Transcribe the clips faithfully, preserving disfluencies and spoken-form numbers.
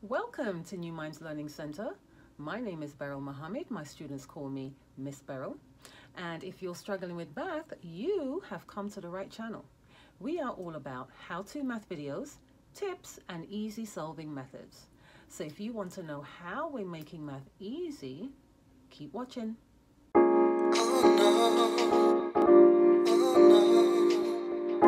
Welcome to New Minds Learning Center. My name is Beryl Mohammed. My students call me Miss Beryl. And if you're struggling with math, you have come to the right channel. We are all about how-to math videos, tips, and easy solving methods. So if you want to know how we're making math easy, keep watching. Oh no, oh no,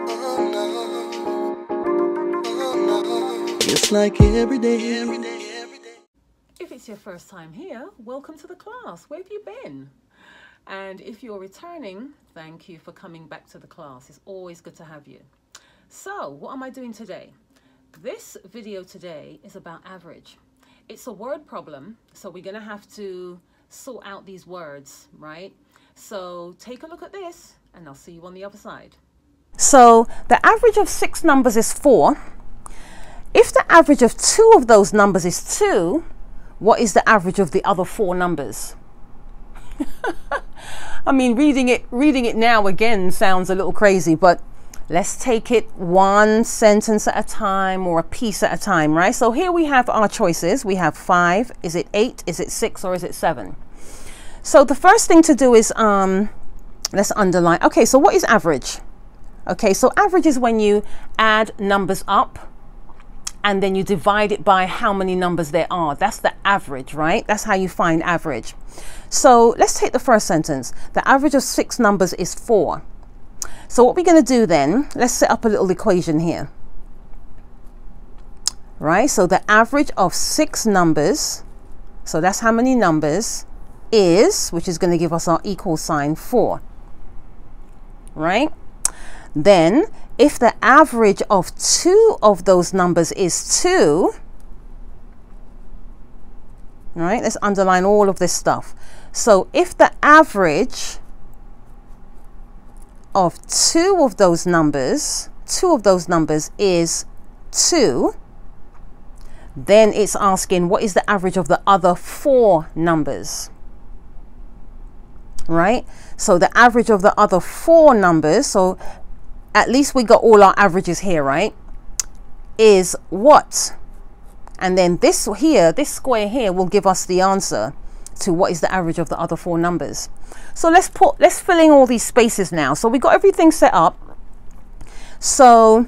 oh no, oh no. It's like every day, every day, every day. If it's your first time here, welcome to the class. Where have you been? And if you're returning, thank you for coming back to the class. It's always good to have you. So what am I doing today? This video today is about average. It's a word problem, so we're going to have to sort out these words, right? So take a look at this and I'll see you on the other side. So the average of six numbers is four. If the average of two of those numbers is two, what is the average of the other four numbers? I mean, reading it, reading it now again sounds a little crazy, but let's take it one sentence at a time or a piece at a time, right? So here we have our choices. We have five. Is it eight? Is it six? Or is it seven? So the first thing to do is, um, let's underline. Okay, so what is average? Okay, so average is when you add numbers up and then you divide it by how many numbers there are. That's the average, right? That's how you find average. So let's take the first sentence. The average of six numbers is four. So what we're going to do then, let's set up a little equation here. Right, so the average of six numbers, so that's how many numbers, is, which is going to give us our equal sign, four. Right? Then, if the average of two of those numbers is two, right, let's underline all of this stuff. So if the average of two of those numbers, two of those numbers is two, then it's asking what is the average of the other four numbers, right? So the average of the other four numbers, so at least we got all our averages here, right, is what? And then this here, this square here will give us the answer to what is the average of the other four numbers. So let's put, let's fill in all these spaces now. So we got everything set up. So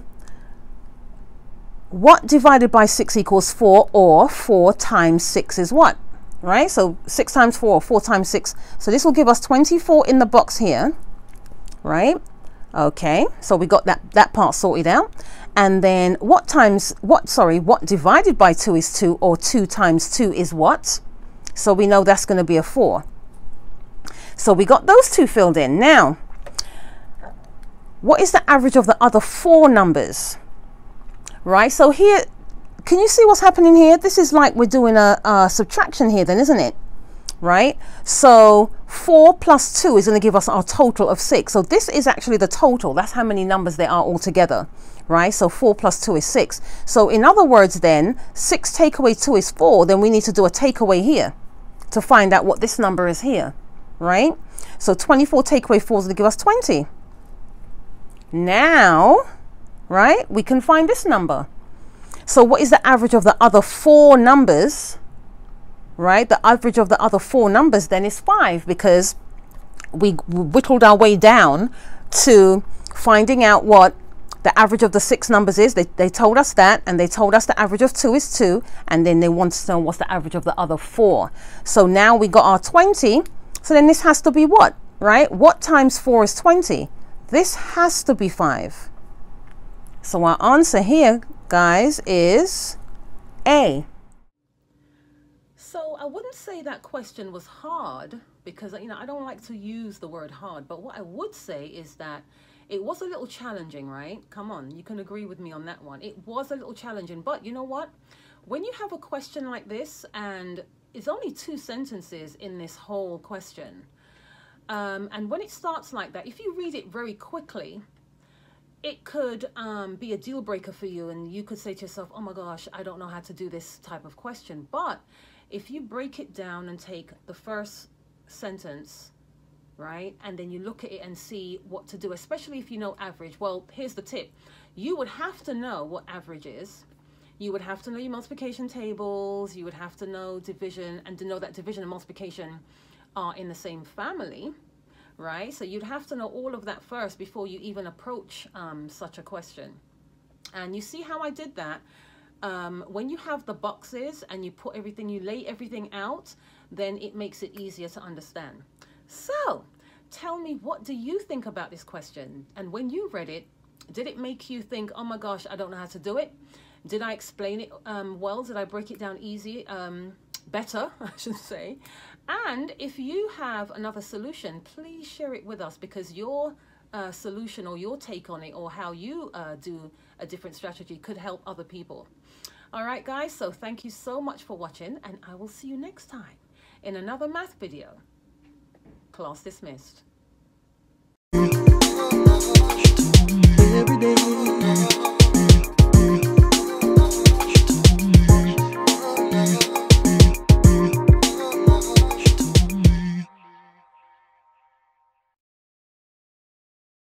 what divided by six equals four, or four times six is what? Right? So six times four, four times six. So this will give us twenty-four in the box here, right? Okay, so we got that, that part sorted out. And then what times, what, sorry, what divided by two is two, or two times two is what? So we know that's going to be a four. So we got those two filled in. Now, what is the average of the other four numbers? Right, so here, can you see what's happening here? This is like we're doing a, a subtraction here then, isn't it? Right, so four plus two is going to give us our total of six. So this is actually the total. That's how many numbers there are altogether, right? So four plus two is six. So in other words then, six take away two is four. Then we need to do a takeaway here to find out what this number is here, right? So twenty-four take away four is going to give us twenty. Now, right, we can find this number. So what is the average of the other four numbers? Right, the average of the other four numbers then is five, because we whittled our way down to finding out what the average of the six numbers is. They, they told us that, and they told us the average of two is two, and then they wanted to know what's the average of the other four. So now we got our twenty. So then this has to be what, right? What times four is twenty? This has to be five. So our answer here, guys, is A. So I wouldn't say that question was hard, because, you know, I don't like to use the word hard, but what I would say is that it was a little challenging, right? Come on, you can agree with me on that one. It was a little challenging, but you know what? When you have a question like this, and it's only two sentences in this whole question, um, and when it starts like that, if you read it very quickly, it could um, be a deal breaker for you, and you could say to yourself, oh my gosh, I don't know how to do this type of question. But if you break it down and take the first sentence, right, and then you look at it and see what to do, especially if you know average. Well, here's the tip. You would have to know what average is. you would have to know your multiplication tables, you would have to know division, and to know that division and multiplication are in the same family, right? So you'd have to know all of that first before you even approach um, such a question. And you see how I did that? Um, when you have the boxes and you put everything, you lay everything out, then it makes it easier to understand. So tell me, what do you think about this question? And when you read it, did it make you think, oh my gosh, I don't know how to do it? Did I explain it um, well? Did I break it down easy? Um, better, I should say. And if you have another solution, please share it with us, because your uh, solution or your take on it, or how you uh, do a different strategy, could help other people. All right, guys, so thank you so much for watching, and I will see you next time in another math video. Class dismissed. Every day.